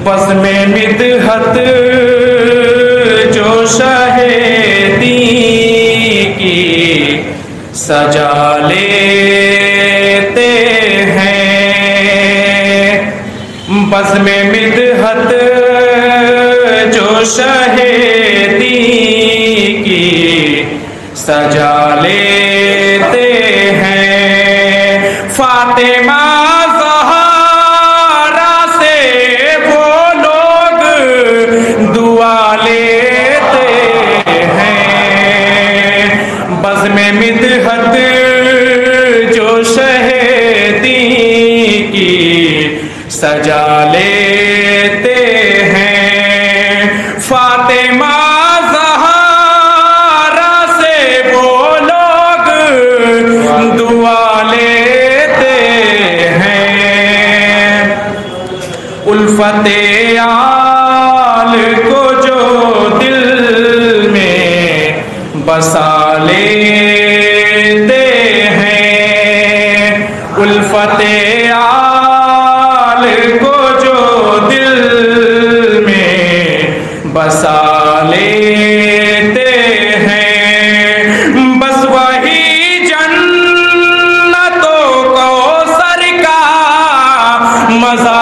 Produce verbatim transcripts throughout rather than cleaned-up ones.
بزم مدحت جو شہیدی کی سجا لیتے ہیں، بزم مدحت جو شہیدی کی سجا لیتے ہیں، فاطمہ زہرا سے وہ لوگ دعا لیتے ہیں، بزم مدحت جو شہیدی کی سجا لیتے ہیں، فاطمہ زہرا سے وہ لوگ دعا لیتے ہیں، الفت آل کو جو دل میں بسا لیتے ہیں، الفت آل کو جو دل میں بسا لیتے ہیں، بس وہی جنتوں کو سر کا مزہ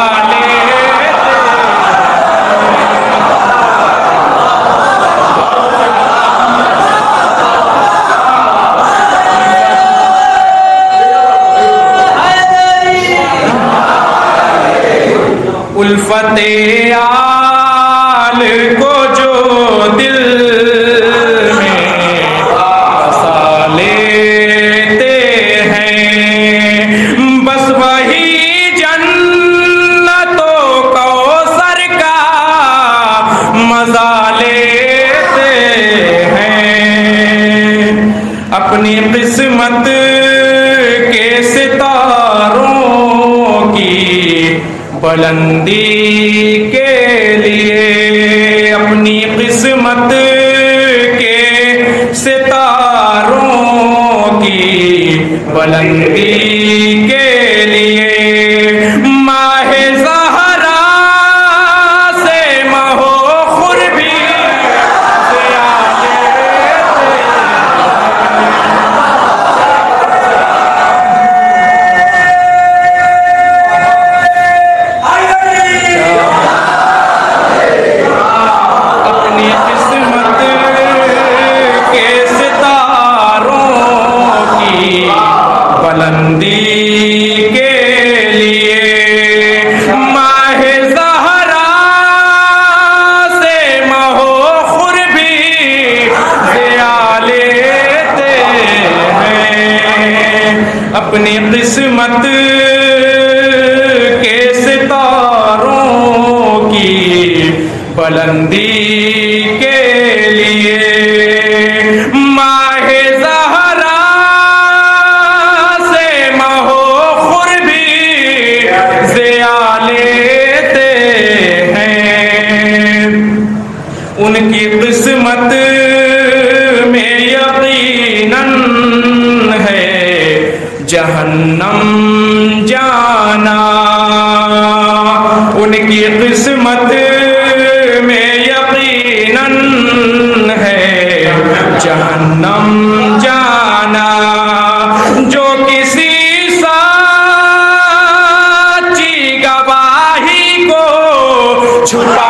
الفت آل کو جو دل میں بسا لیتے ہیں، بس وہی جنتوں کو سر کا مزہ لیتے ہیں، اپنی قسمت کے ستاروں کی بلندی کے لیے، اپنی قسمت کے ستاروں کی بلندی کے لیے، ماہ زہرا سے مہو خور بھی بلندی کے لیے، ماہ زہرا سے مہو خور بھی ضیا لیتے ہیں، اپنی قسمت کے ستاروں کی بلندی کے لیے، ماہ زہرا لیتے ہیں، ان کی قسمت میں یقیناً ہے جہنم جانا، ان کی قسمت میں یقیناً ہے جہنم جانا، جو کسی چھپا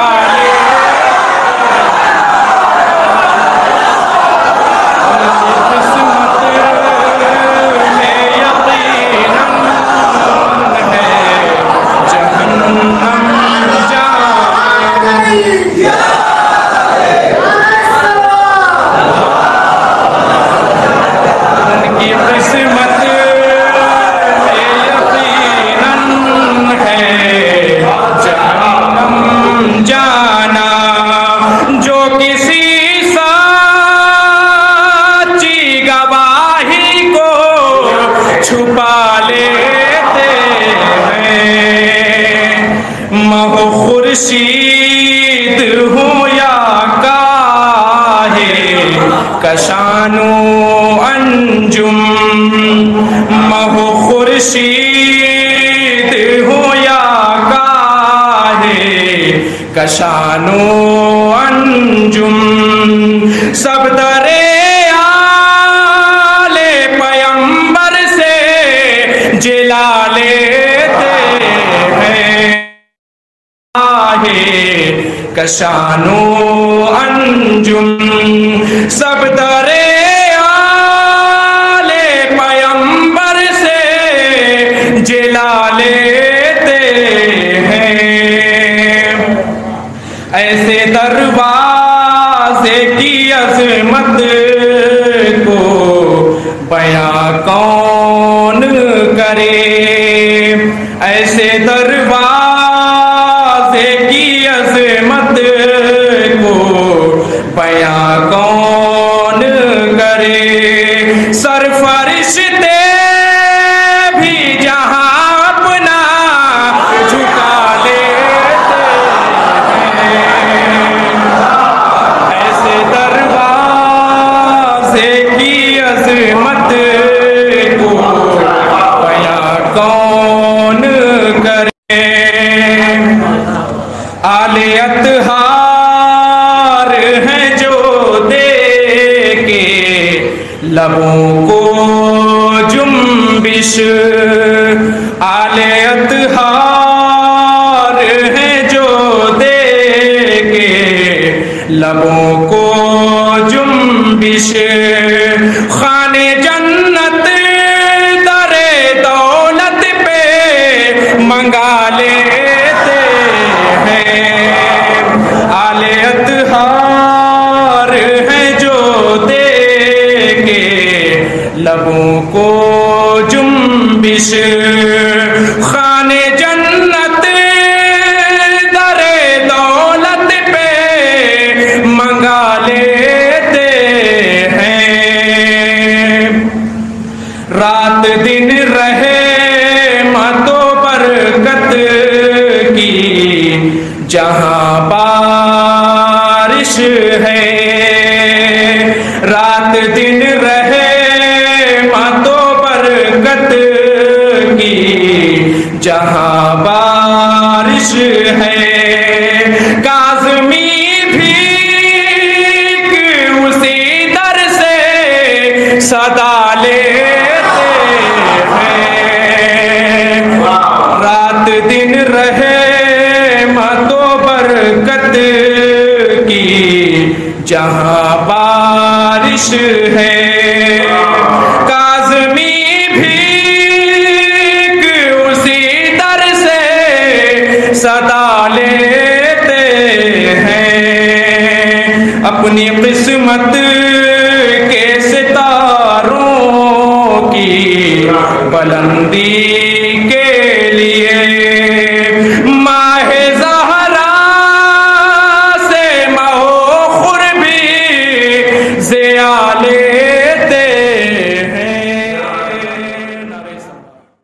چھپا لیتے ہیں، مہو خورشید ہوں یا کاہے کشانو انجم، مہو خورشید ہوں یا کاہے کشانو انجم سب درے آل پیمبر سے جلا لیتے ہیں کشانو انجم سب درے آل پیمبر سے جلا لیتے ہیں ایسے دروازے کی عظمت کو بیاں کون کرے ایسے دروازے کی عظمت کو بیاں کون کرے سرفرشتے بھی جہاں اپنا جھکا لیتے ہیں ایسے دروازے کی عظمت کو بیاں کون کرے آل اطہار ہیں جو دے کے لبوں کو جنبش آل اطہار ہیں جو دے کے لبوں کو جنبش خانے جنت در دولت پہ منگا لیتے ہیں آل اطہار ہیں جو دے کے لبوں کو جنبش خانے جنت در دولت پہ منگا لیتے ہیں رات دن رہے متو برکت کی جہاں بارش ہے رات دن رہے متو برکت کی جہاں بارش ہے کاظمی بھیک اسی در سے صدا لیتے ہیں رات دن رہے متو برکت کی جہاں بارش ہے کاظمی بھیک اسی در سے صدا لیتے ہیں اپنی قسمت کے ستاروں کی بلندی